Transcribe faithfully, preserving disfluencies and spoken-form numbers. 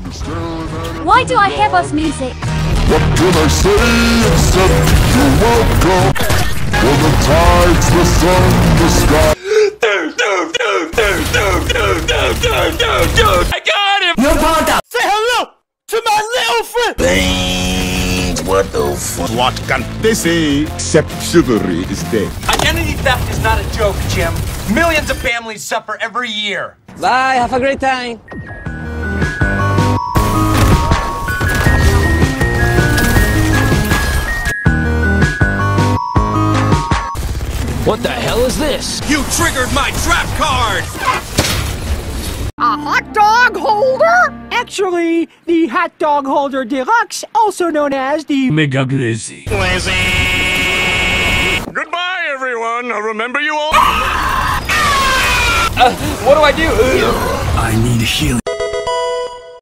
Why do I have us music? What can I say except you're welcome? For the tides, the sun, the sky. Dude, dude, dude, dude, dude, dude, dude, dude, dude, dude. I got him! No panda! Say hello to my little friend! Things, what the fuck? What can they say except chivalry is dead? Identity theft is not a joke, Jim. Millions of families suffer every year. Bye, have a great time. What the hell is this? You triggered my trap card! A hot dog holder? Actually, the hot dog holder deluxe, also known as the Mega Glizzy. Glizzy! Goodbye, everyone. I'll remember you all. Uh, what do I do? I need healing.